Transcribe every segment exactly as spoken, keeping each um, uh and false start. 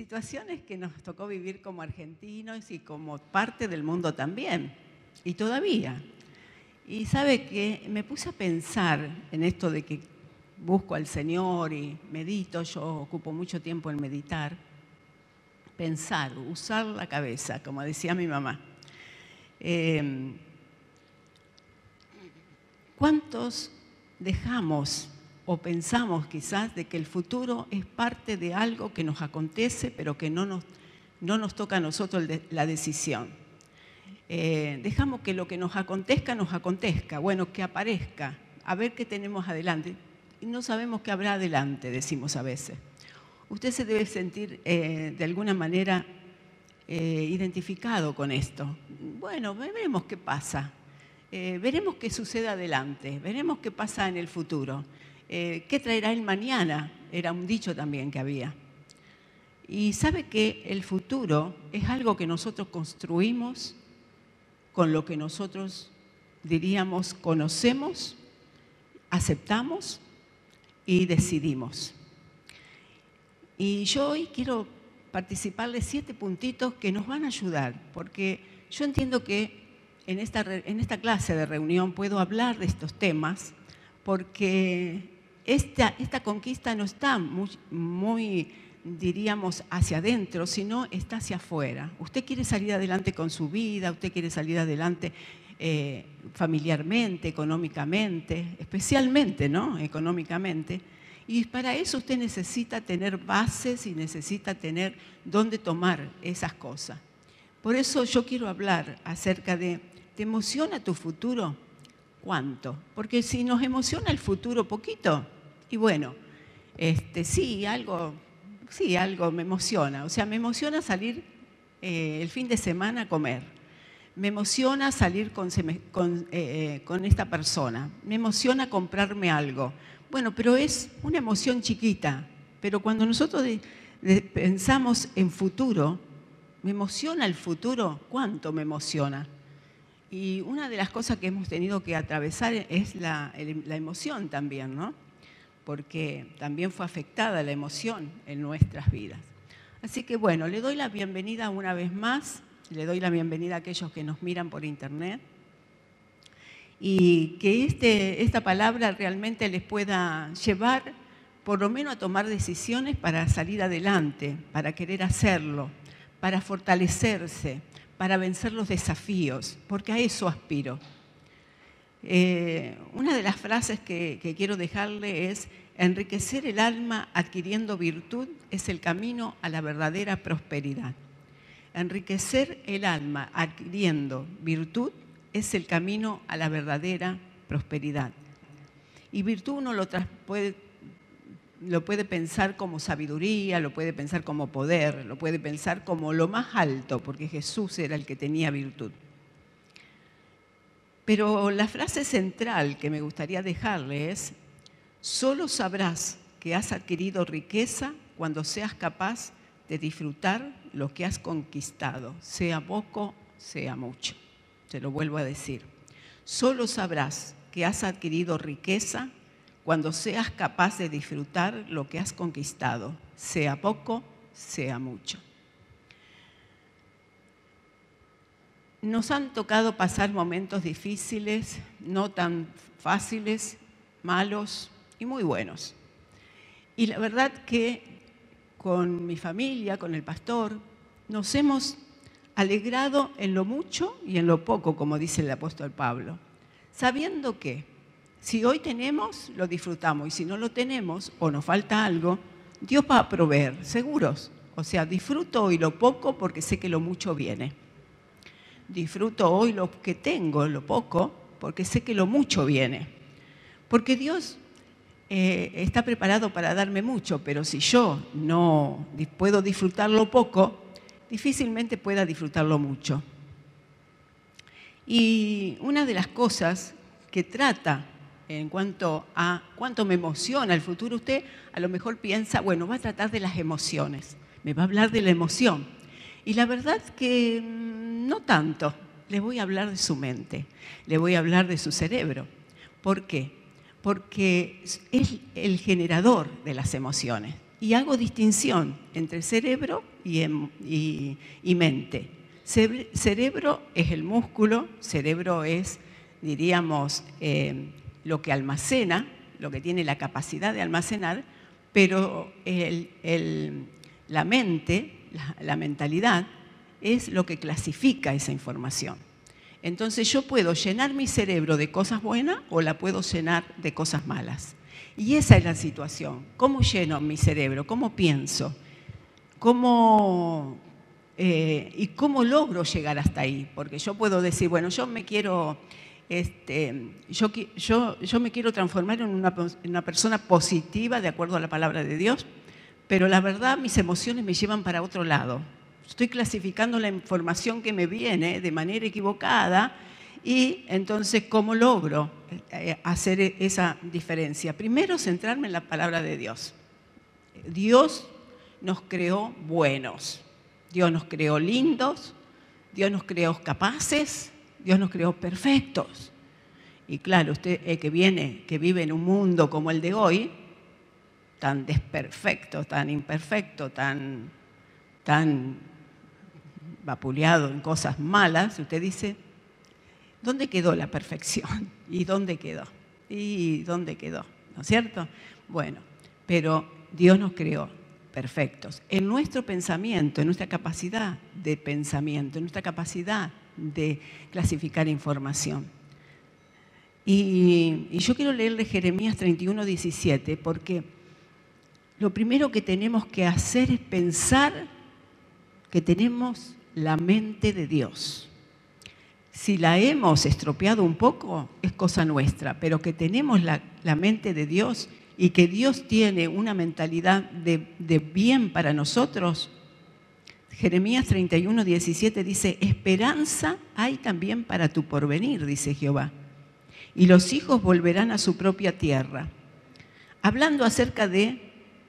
situaciones que nos tocó vivir como argentinos y como parte del mundo también, y todavía. Y sabe que me puse a pensar en esto de que busco al Señor y medito, yo ocupo mucho tiempo en meditar, pensar, usar la cabeza, como decía mi mamá. Eh, ¿Cuántos dejamos o pensamos quizás de que el futuro es parte de algo que nos acontece, pero que no nos, no nos toca a nosotros la decisión? Eh, dejamos que lo que nos acontezca, nos acontezca, bueno, que aparezca, a ver qué tenemos adelante. Y no sabemos qué habrá adelante, decimos a veces. Usted se debe sentir eh, de alguna manera eh, identificado con esto. Bueno, veremos qué pasa. Eh, veremos qué sucede adelante, veremos qué pasa en el futuro. Eh, ¿Qué traerá el mañana? Era un dicho también que había. Y sabe que el futuro es algo que nosotros construimos con lo que nosotros diríamos conocemos, aceptamos y decidimos. Y yo hoy quiero participar de siete puntitos que nos van a ayudar, porque yo entiendo que en esta, en esta clase de reunión puedo hablar de estos temas, porque esta, esta conquista no está muy, muy, diríamos, hacia adentro, sino está hacia afuera. Usted quiere salir adelante con su vida, usted quiere salir adelante eh, familiarmente, económicamente, especialmente, ¿no? Económicamente. Y para eso usted necesita tener bases y necesita tener dónde tomar esas cosas. Por eso yo quiero hablar acerca de, ¿te emociona tu futuro? ¿Cuánto? Porque si nos emociona el futuro poquito, y bueno, este, sí, algo, sí, algo me emociona. O sea, me emociona salir eh, el fin de semana a comer. Me emociona salir con, con, eh, con esta persona. Me emociona comprarme algo. Bueno, pero es una emoción chiquita. Pero cuando nosotros de, de, pensamos en futuro, ¿me emociona el futuro? ¿Cuánto me emociona? Y una de las cosas que hemos tenido que atravesar es la, la emoción también, ¿no? Porque también fue afectada la emoción en nuestras vidas. Así que bueno, le doy la bienvenida una vez más, le doy la bienvenida a aquellos que nos miran por internet y que este, esta palabra realmente les pueda llevar por lo menos a tomar decisiones para salir adelante, para querer hacerlo, para fortalecerse, para vencer los desafíos, porque a eso aspiro. Eh, una de las frases que, que quiero dejarle es: enriquecer el alma adquiriendo virtud es el camino a la verdadera prosperidad. Enriquecer el alma adquiriendo virtud es el camino a la verdadera prosperidad. Y virtud uno lo puede, lo puede pensar como sabiduría, lo puede pensar como poder, lo puede pensar como lo más alto, porque Jesús era el que tenía virtud. Pero la frase central que me gustaría dejarle es: solo sabrás que has adquirido riqueza cuando seas capaz de disfrutar lo que has conquistado, sea poco, sea mucho. Se lo vuelvo a decir. Solo sabrás que has adquirido riqueza cuando seas capaz de disfrutar lo que has conquistado, sea poco, sea mucho. Nos han tocado pasar momentos difíciles, no tan fáciles, malos y muy buenos. Y la verdad que con mi familia, con el pastor, nos hemos alegrado en lo mucho y en lo poco, como dice el apóstol Pablo, sabiendo que si hoy tenemos, lo disfrutamos, y si no lo tenemos o nos falta algo, Dios va a proveer, seguros. O sea, disfruto hoy lo poco porque sé que lo mucho viene. Disfruto hoy lo que tengo, lo poco, porque sé que lo mucho viene. Porque Dios eh, está preparado para darme mucho, pero si yo no puedo disfrutar lo poco, difícilmente pueda disfrutarlo mucho. Y una de las cosas que trata en cuanto a cuánto me emociona el futuro, usted a lo mejor piensa, bueno, va a tratar de las emociones, me va a hablar de la emoción. Y la verdad que no tanto, le voy a hablar de su mente, le voy a hablar de su cerebro. ¿Por qué? Porque es el generador de las emociones. y hago distinción entre cerebro y, y, y mente. Cere- cerebro es el músculo, cerebro es, diríamos, eh, lo que almacena, lo que tiene la capacidad de almacenar, pero el, el, la mente, la, la mentalidad, es lo que clasifica esa información. Entonces yo puedo llenar mi cerebro de cosas buenas o la puedo llenar de cosas malas. Y esa es la situación. ¿Cómo lleno mi cerebro? ¿Cómo pienso? ¿Cómo, eh, ¿Y cómo logro llegar hasta ahí? Porque yo puedo decir, bueno, yo me quiero, este, yo, yo, yo me quiero transformar en una, en una persona positiva de acuerdo a la palabra de Dios, pero la verdad mis emociones me llevan para otro lado. Estoy clasificando la información que me viene de manera equivocada y entonces, ¿cómo logro hacer esa diferencia? Primero, centrarme en la palabra de Dios. Dios nos creó buenos, Dios nos creó lindos, Dios nos creó capaces, Dios nos creó perfectos. Y claro, usted eh, que viene, que vive en un mundo como el de hoy, tan desperfecto, tan imperfecto, tan, tan vapuleado en cosas malas, usted dice, ¿dónde quedó la perfección? ¿Y dónde quedó? ¿Y dónde quedó? ¿No es cierto? Bueno, pero Dios nos creó perfectos en nuestro pensamiento, en nuestra capacidad de pensamiento, en nuestra capacidad de clasificar información. Y, y yo quiero leerle Jeremías treinta y uno, diecisiete, porque lo primero que tenemos que hacer es pensar que tenemos la mente de Dios. Si la hemos estropeado un poco, es cosa nuestra, pero que tenemos la, la mente de Dios y que Dios tiene una mentalidad de, de bien para nosotros. Jeremías treinta y uno, diecisiete dice, esperanza hay también para tu porvenir, dice Jehová, y los hijos volverán a su propia tierra. Hablando acerca de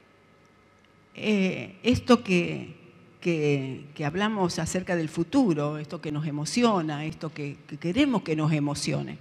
eh, esto que... Que, que hablamos acerca del futuro, esto que nos emociona, esto que, que queremos que nos emocione.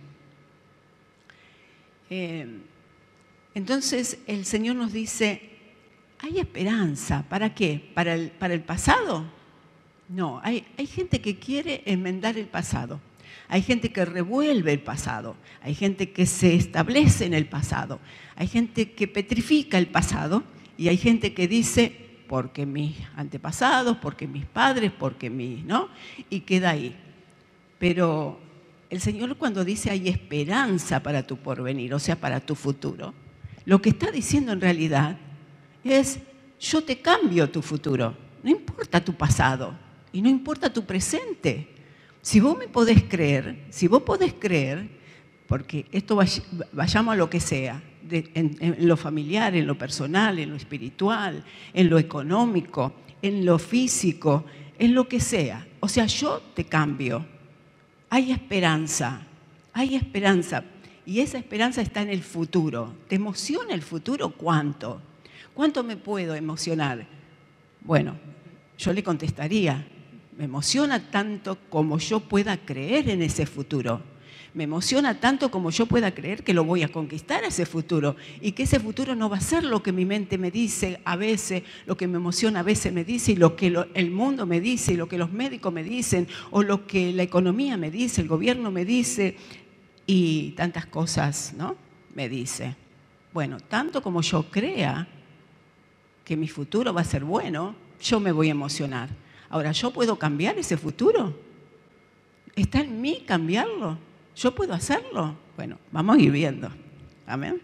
Eh, entonces el Señor nos dice, ¿hay esperanza? ¿Para qué? ¿Para el, para el pasado? No, hay, hay gente que quiere enmendar el pasado, hay gente que revuelve el pasado, hay gente que se establece en el pasado, hay gente que petrifica el pasado y hay gente que dice, porque mis antepasados, porque mis padres, porque mis, ¿no? Y queda ahí. Pero el Señor cuando dice hay esperanza para tu porvenir, o sea, para tu futuro, lo que está diciendo en realidad es yo te cambio tu futuro, no importa tu pasado y no importa tu presente. Si vos me podés creer, si vos podés creer, porque esto vayamos a lo que sea, De, en, en lo familiar, en lo personal, en lo espiritual, en lo económico, en lo físico, en lo que sea. O sea, yo te cambio. Hay esperanza, hay esperanza. Y esa esperanza está en el futuro. ¿Te emociona el futuro? ¿Cuánto? ¿Cuánto me puedo emocionar? Bueno, yo le contestaría, me emociona tanto como yo pueda creer en ese futuro. Me emociona tanto como yo pueda creer que lo voy a conquistar ese futuro y que ese futuro no va a ser lo que mi mente me dice a veces, lo que me emociona a veces me dice y lo que lo, el mundo me dice y lo que los médicos me dicen o lo que la economía me dice, el gobierno me dice y tantas cosas, ¿no? Me dice. Bueno, tanto como yo crea que mi futuro va a ser bueno, yo me voy a emocionar. Ahora, ¿yo puedo cambiar ese futuro? ¿Está en mí cambiarlo? ¿Yo puedo hacerlo? Bueno, vamos a ir viendo. Amén.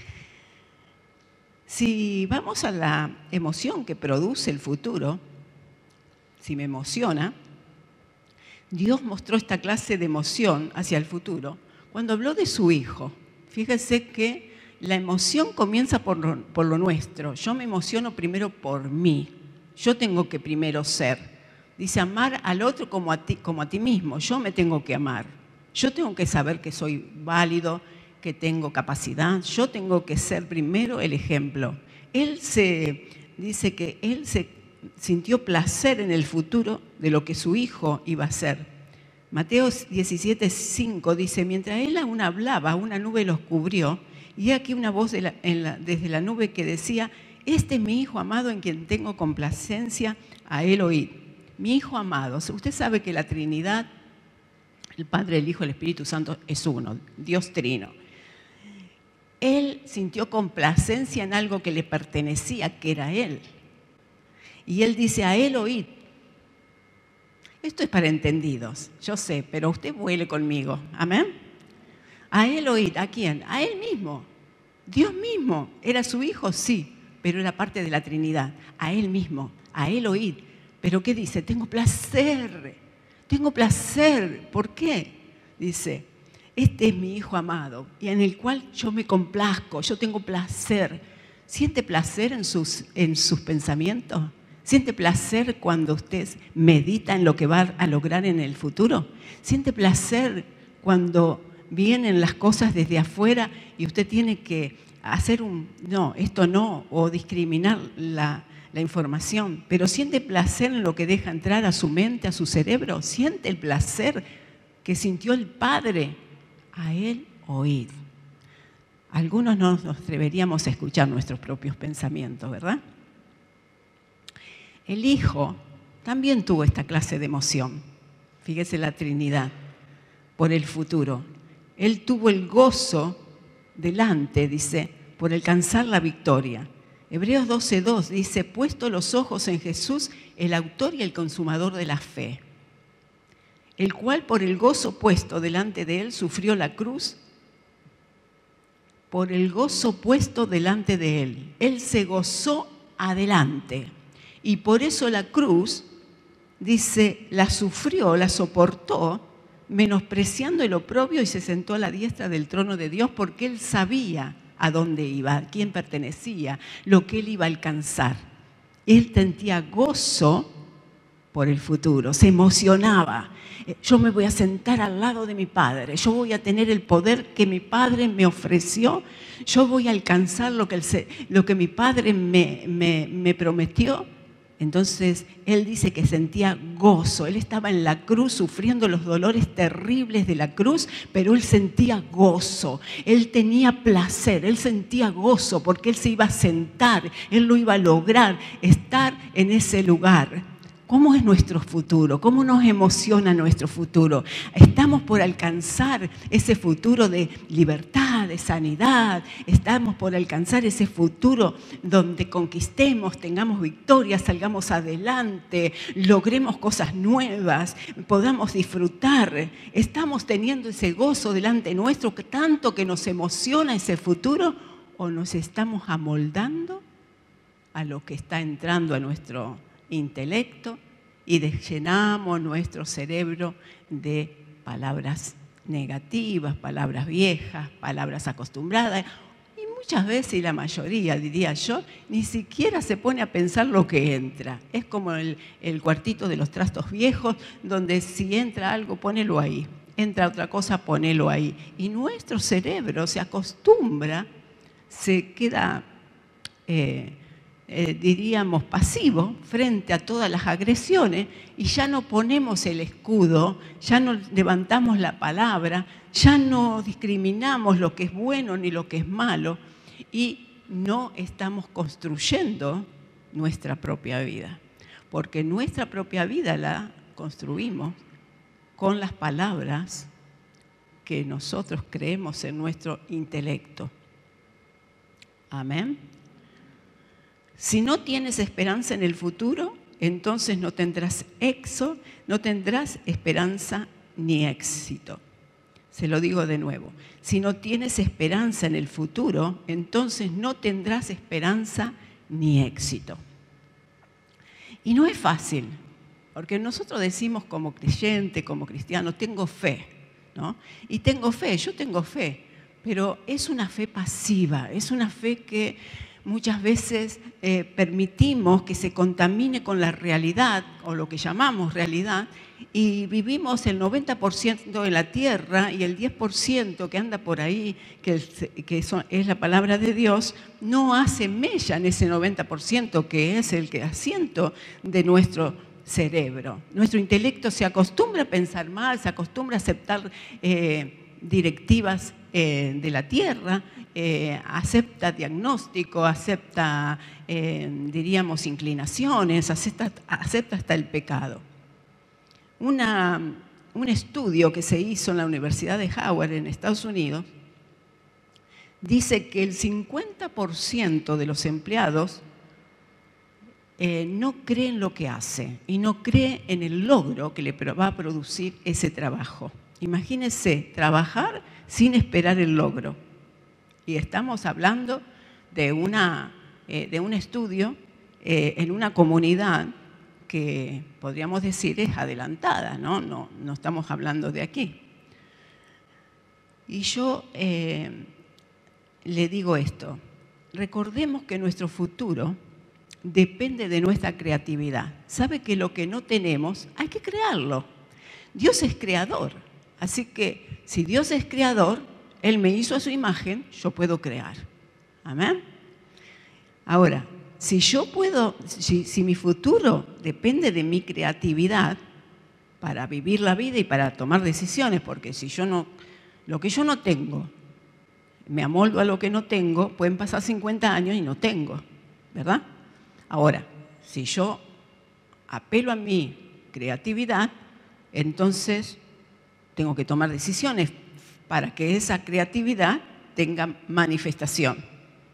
Si vamos a la emoción que produce el futuro, si me emociona, Dios mostró esta clase de emoción hacia el futuro cuando habló de su Hijo. Fíjese que la emoción comienza por lo, por lo nuestro. Yo me emociono primero por mí. Yo tengo que primero ser. Dice, amar al otro como a ti, como a ti mismo. Yo me tengo que amar. Yo tengo que saber que soy válido, que tengo capacidad. Yo tengo que ser primero el ejemplo. Él se dice que él se sintió placer en el futuro de lo que su hijo iba a ser. Mateo diecisiete, cinco dice, mientras él aún hablaba, una nube los cubrió, y aquí una voz de la, en la, desde la nube que decía, Este es mi Hijo amado en quien tengo complacencia, a Él oíd. Mi Hijo amado. Usted sabe que la Trinidad, el Padre, el Hijo y el Espíritu Santo es uno, Dios trino. Él sintió complacencia en algo que le pertenecía, que era Él. Y Él dice, a Él oíd. Esto es para entendidos, yo sé, pero usted vuele conmigo. Amén. A Él oíd. ¿A quién? A Él mismo. Dios mismo. ¿Era su Hijo? Sí, pero era parte de la Trinidad. A Él mismo. A Él oíd. ¿Pero qué dice? Tengo placer. Tengo placer. ¿Por qué? Dice, este es mi Hijo amado y en el cual yo me complazco. Yo tengo placer. ¿Siente placer en sus, en sus pensamientos? ¿Siente placer cuando usted medita en lo que va a lograr en el futuro? ¿Siente placer cuando vienen las cosas desde afuera y usted tiene que hacer un no, esto no, o discriminar la, la información? Pero ¿siente placer en lo que deja entrar a su mente, a su cerebro? ¿Siente el placer que sintió el Padre? A Él oíd. Algunos no nos atreveríamos a escuchar nuestros propios pensamientos, ¿verdad? El Hijo también tuvo esta clase de emoción. Fíjese la Trinidad, por el futuro. Él tuvo el gozo delante, dice, por alcanzar la victoria. Hebreos doce dos dice, puesto los ojos en Jesús, el autor y el consumador de la fe, el cual por el gozo puesto delante de él sufrió la cruz, por el gozo puesto delante de él. Él se gozó adelante. Y por eso la cruz, dice, la sufrió, la soportó, menospreciando el oprobio y se sentó a la diestra del trono de Dios porque él sabía a dónde iba, a quién pertenecía, lo que él iba a alcanzar. Él sentía gozo por el futuro, se emocionaba. Yo me voy a sentar al lado de mi Padre, yo voy a tener el poder que mi Padre me ofreció, yo voy a alcanzar lo que, el, lo que mi Padre me, me, me prometió. Entonces, él dice que sentía gozo. Él estaba en la cruz sufriendo los dolores terribles de la cruz, pero él sentía gozo. Él tenía placer, él sentía gozo porque él se iba a sentar, él lo iba a lograr, estar en ese lugar. ¿Cómo es nuestro futuro? ¿Cómo nos emociona nuestro futuro? Estamos por alcanzar ese futuro de libertad, de sanidad. Estamos por alcanzar ese futuro donde conquistemos, tengamos victorias, salgamos adelante, logremos cosas nuevas, podamos disfrutar. Estamos teniendo ese gozo delante nuestro, tanto que nos emociona ese futuro, o nos estamos amoldando a lo que está entrando a nuestro intelecto y llenamos nuestro cerebro de palabras negativas, palabras viejas, palabras acostumbradas. Y muchas veces, y la mayoría, diría yo, ni siquiera se pone a pensar lo que entra. Es como el, el cuartito de los trastos viejos, donde si entra algo, ponelo ahí. Entra otra cosa, ponelo ahí. Y nuestro cerebro se acostumbra, se queda... Eh, Eh, diríamos, pasivo frente a todas las agresiones y ya no ponemos el escudo, ya no levantamos la palabra, ya no discriminamos lo que es bueno ni lo que es malo y no estamos construyendo nuestra propia vida, porque nuestra propia vida la construimos con las palabras que nosotros creemos en nuestro intelecto. Amén. Si no tienes esperanza en el futuro, entonces no tendrás éxito, no tendrás esperanza ni éxito. Se lo digo de nuevo. Si no tienes esperanza en el futuro, entonces no tendrás esperanza ni éxito. Y no es fácil, porque nosotros decimos como creyente, como cristiano, tengo fe, ¿no? Y tengo fe, yo tengo fe, pero es una fe pasiva, es una fe que muchas veces eh, permitimos que se contamine con la realidad, o lo que llamamos realidad, y vivimos el noventa por ciento en la tierra y el diez por ciento que anda por ahí, que, que son, es la palabra de Dios, no hace mella en ese noventa por ciento que es el que asiento de nuestro cerebro. Nuestro intelecto se acostumbra a pensar mal, se acostumbra a aceptar eh, directivas eh, de la tierra, eh, acepta diagnóstico, acepta, eh, diríamos, inclinaciones, acepta, acepta hasta el pecado. Una, un estudio que se hizo en la Universidad de Howard en Estados Unidos dice que el cincuenta por ciento de los empleados eh, no cree en lo que hace y no cree en el logro que le va a producir ese trabajo. Imagínense trabajar sin esperar el logro. Y estamos hablando de, una, eh, de un estudio eh, en una comunidad que podríamos decir es adelantada, ¿no? No, no estamos hablando de aquí. Y yo eh, le digo esto, recordemos que nuestro futuro depende de nuestra creatividad. ¿Sabe que lo que no tenemos hay que crearlo? Dios es creador, así que si Dios es creador, Él me hizo a su imagen, yo puedo crear. ¿Amén? Ahora, si yo puedo, si, si mi futuro depende de mi creatividad para vivir la vida y para tomar decisiones, porque si yo no, lo que yo no tengo, me amoldo a lo que no tengo, pueden pasar cincuenta años y no tengo, ¿verdad? Ahora, si yo apelo a mi creatividad, entonces tengo que tomar decisiones para que esa creatividad tenga manifestación.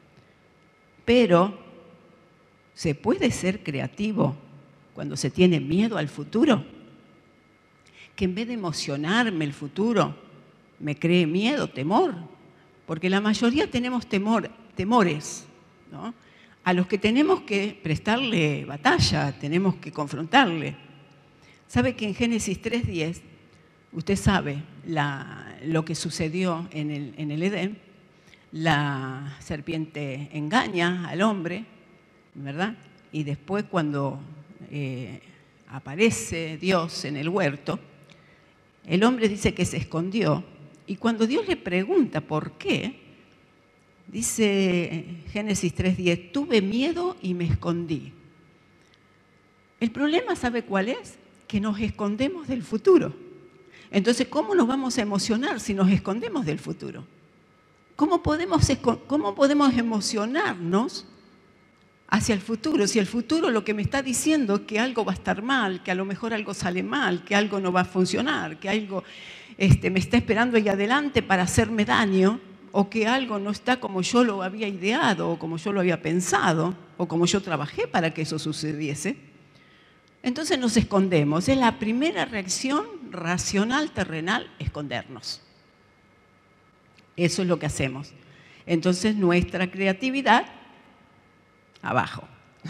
Pero, ¿se puede ser creativo cuando se tiene miedo al futuro? Que en vez de emocionarme el futuro, me cree miedo, temor. Porque la mayoría tenemos temor, temores, ¿no? A los que tenemos que prestarle batalla, tenemos que confrontarle. ¿Sabe que en Génesis tres diez, usted sabe la, lo que sucedió en el, en el Edén? La serpiente engaña al hombre, ¿verdad? Y después cuando eh, aparece Dios en el huerto, el hombre dice que se escondió. Y cuando Dios le pregunta por qué, dice Génesis tres diez, tuve miedo y me escondí. El problema, ¿sabe cuál es? Que nos escondemos del futuro. Entonces, ¿cómo nos vamos a emocionar si nos escondemos del futuro? ¿Cómo podemos, cómo podemos emocionarnos hacia el futuro? Si el futuro lo que me está diciendo es que algo va a estar mal, que a lo mejor algo sale mal, que algo no va a funcionar, que algo este, me está esperando ahí adelante para hacerme daño, o que algo no está como yo lo había ideado, o como yo lo había pensado, o como yo trabajé para que eso sucediese. Entonces nos escondemos. Es la primera reacción racional, terrenal, escondernos. Eso es lo que hacemos. Entonces nuestra creatividad, abajo.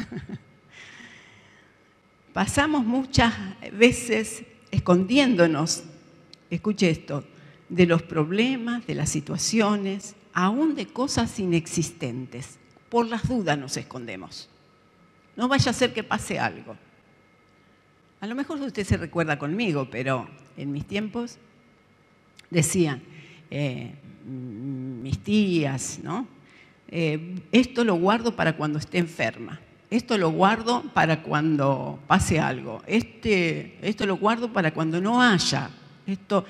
Pasamos muchas veces escondiéndonos, escuche esto, de los problemas, de las situaciones, aún de cosas inexistentes. Por las dudas nos escondemos. No vaya a ser que pase algo. A lo mejor usted se recuerda conmigo, pero en mis tiempos decían, eh, mis tías, ¿no? Eh, esto lo guardo para cuando esté enferma. Esto lo guardo para cuando pase algo. Este, esto lo guardo para cuando no haya. Esto...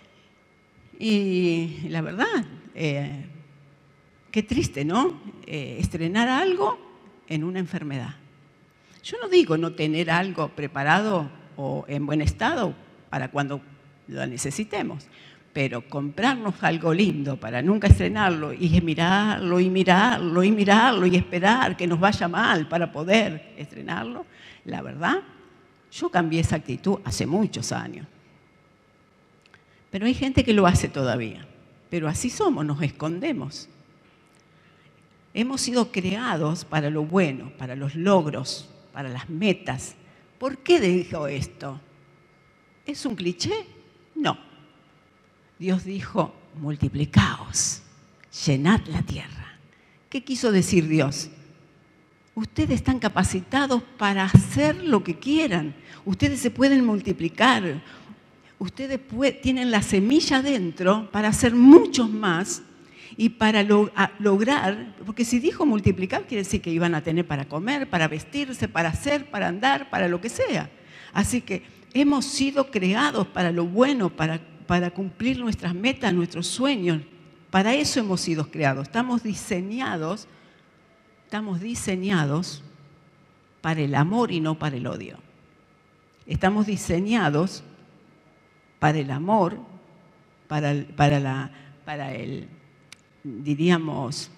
Y la verdad, eh, qué triste, ¿no? Eh, estrenar algo en una enfermedad. Yo no digo no tener algo preparado o en buen estado para cuando lo necesitemos, pero comprarnos algo lindo para nunca estrenarlo y mirarlo y mirarlo y mirarlo y esperar que nos vaya mal para poder estrenarlo, la verdad, yo cambié esa actitud hace muchos años. Pero hay gente que lo hace todavía. Pero así somos, nos escondemos. Hemos sido creados para lo bueno, para los logros, para las metas. ¿Por qué dijo esto? ¿Es un cliché? No. Dios dijo, multiplicaos, llenad la tierra. ¿Qué quiso decir Dios? Ustedes están capacitados para hacer lo que quieran. Ustedes se pueden multiplicar. Ustedes tienen la semilla dentro para hacer muchos más y para lo, lograr, porque si dijo multiplicar, quiere decir que iban a tener para comer, para vestirse, para hacer, para andar, para lo que sea. Así que hemos sido creados para lo bueno, para, para cumplir nuestras metas, nuestros sueños, Para eso hemos sido creados. Estamos diseñados, estamos diseñados para el amor y no para el odio. Estamos diseñados para el amor, para el, para la, para el diríamos,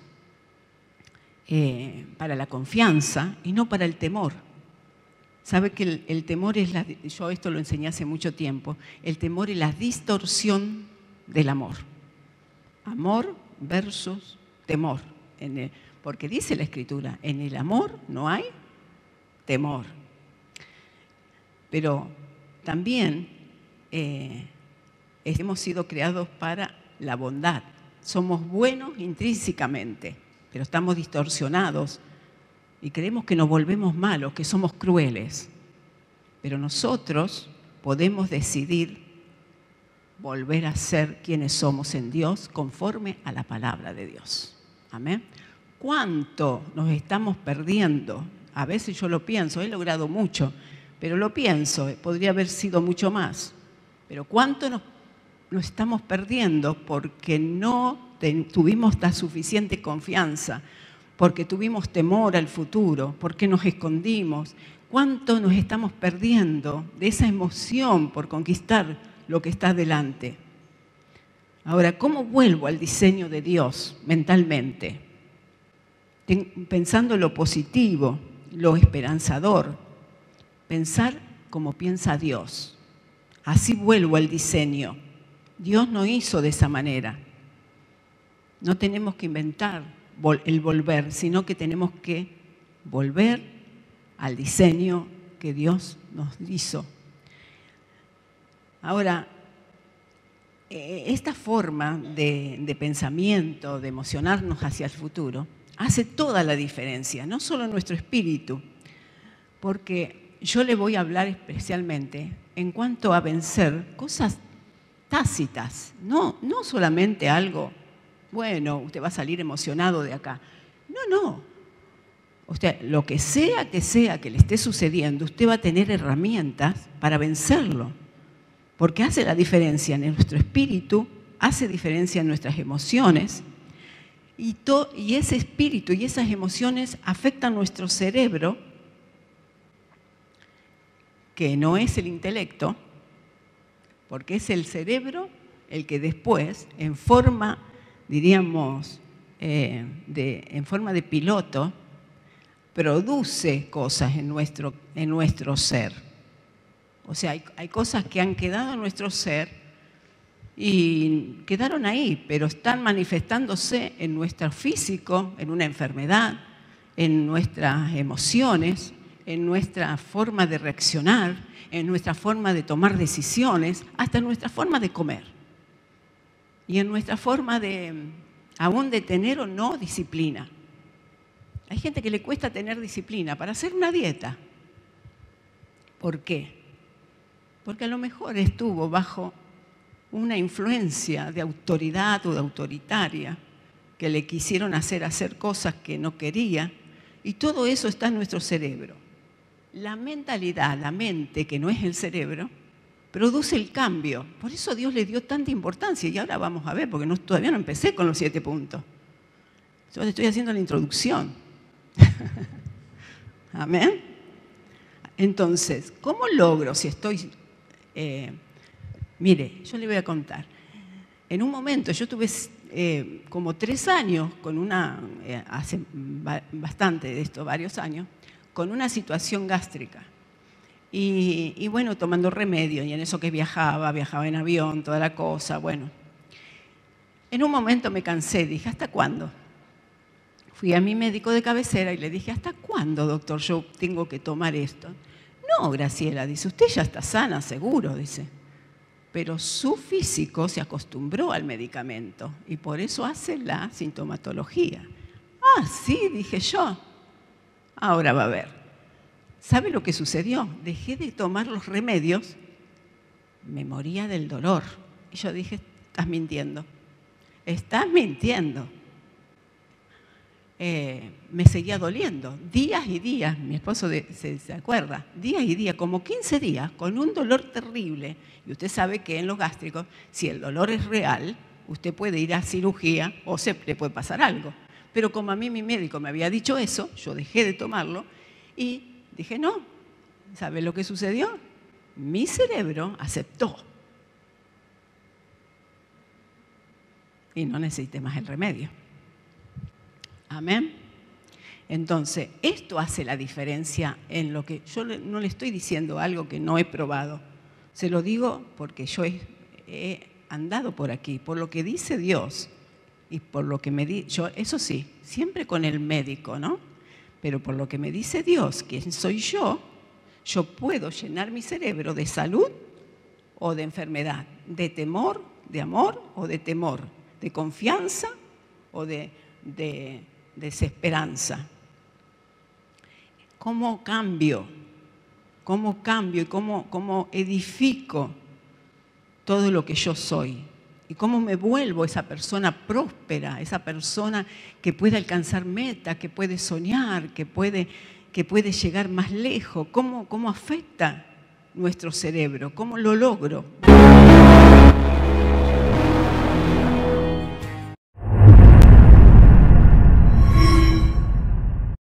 eh, para la confianza y no para el temor. Sabe que el, el temor es, la, yo esto lo enseñé hace mucho tiempo, el temor es la distorsión del amor. Amor versus temor. En el, porque dice la Escritura, en el amor no hay temor. Pero también eh, hemos sido creados para la bondad. Somos buenos intrínsecamente, pero estamos distorsionados y creemos que nos volvemos malos, que somos crueles. Pero nosotros podemos decidir volver a ser quienes somos en Dios conforme a la palabra de Dios. Amén. ¿Cuánto nos estamos perdiendo? A veces yo lo pienso, he logrado mucho, pero lo pienso, podría haber sido mucho más. Pero ¿cuánto nos, nos estamos perdiendo porque no tuvimos la suficiente confianza, porque tuvimos temor al futuro, porque nos escondimos? ¿Cuánto nos estamos perdiendo de esa emoción por conquistar lo que está delante? Ahora, ¿cómo vuelvo al diseño de Dios mentalmente? Pensando lo positivo, lo esperanzador, pensar como piensa Dios. Así vuelvo al diseño. Dios no hizo de esa manera. No tenemos que inventar el volver, sino que tenemos que volver al diseño que Dios nos hizo. Ahora, esta forma de, de pensamiento, de emocionarnos hacia el futuro, hace toda la diferencia, no solo en nuestro espíritu, porque yo le voy a hablar especialmente en cuanto a vencer cosas tácitas, no, no solamente algo, bueno, usted va a salir emocionado de acá. No, no. O sea, lo que sea que sea que le esté sucediendo, usted va a tener herramientas para vencerlo, porque hace la diferencia en nuestro espíritu, hace diferencia en nuestras emociones, y, to, y ese espíritu y esas emociones afectan nuestro cerebro, que no es el intelecto, porque es el cerebro el que después, en forma, diríamos, eh, de, en forma de piloto, produce cosas en nuestro, en nuestro ser. O sea, hay, hay cosas que han quedado en nuestro ser y quedaron ahí, pero están manifestándose en nuestro físico, en una enfermedad, en nuestras emociones, en nuestra forma de reaccionar, en nuestra forma de tomar decisiones, hasta en nuestra forma de comer. Y en nuestra forma de, aún de tener o no disciplina. Hay gente que le cuesta tener disciplina para hacer una dieta. ¿Por qué? Porque a lo mejor estuvo bajo una influencia de autoridad o de autoritaria que le quisieron hacer hacer cosas que no quería, y todo eso está en nuestro cerebro. La mentalidad, la mente, que no es el cerebro, produce el cambio. Por eso Dios le dio tanta importancia, y ahora vamos a ver, porque no, todavía no empecé con los siete puntos. Yo estoy haciendo la introducción. Amén. Entonces, ¿cómo logro si estoy... Eh, mire, yo le voy a contar. En un momento, yo tuve eh, como tres años, con una, eh, hace bastante de esto, varios años, con una situación gástrica. Y, y bueno, tomando remedio, y en eso que viajaba, viajaba en avión, toda la cosa, bueno. En un momento me cansé, dije, ¿hasta cuándo? Fui a mi médico de cabecera y le dije, ¿hasta cuándo, doctor, yo tengo que tomar esto? No, Graciela, dice, usted ya está sana, seguro, dice. Pero su físico se acostumbró al medicamento y por eso hace la sintomatología. Ah, sí, dije yo. Ahora va a ver. ¿Sabe lo que sucedió? Dejé de tomar los remedios, me moría del dolor. Y yo dije, estás mintiendo. Estás mintiendo. Eh, me seguía doliendo, días y días, mi esposo de, se, se acuerda, días y días, como quince días, con un dolor terrible. Y usted sabe que en los gástricos, si el dolor es real, usted puede ir a cirugía o se le puede pasar algo. Pero como a mí mi médico me había dicho eso, yo dejé de tomarlo y dije, no, ¿sabe lo que sucedió? Mi cerebro aceptó. Y no necesité más el remedio. Amén. Entonces, esto hace la diferencia en lo que... Yo no le estoy diciendo algo que no he probado. Se lo digo porque yo he, he andado por aquí, por lo que dice Dios y por lo que me dice... Eso sí, siempre con el médico, ¿no? Pero por lo que me dice Dios, quién soy yo, yo puedo llenar mi cerebro de salud o de enfermedad, de temor, de amor o de temor, de confianza o de, de desesperanza. ¿Cómo cambio? ¿Cómo cambio y cómo, cómo edifico todo lo que yo soy? ¿Y cómo me vuelvo esa persona próspera, esa persona que puede alcanzar metas, que puede soñar, que puede, que puede llegar más lejos? ¿Cómo, cómo afecta nuestro cerebro? ¿Cómo lo logro?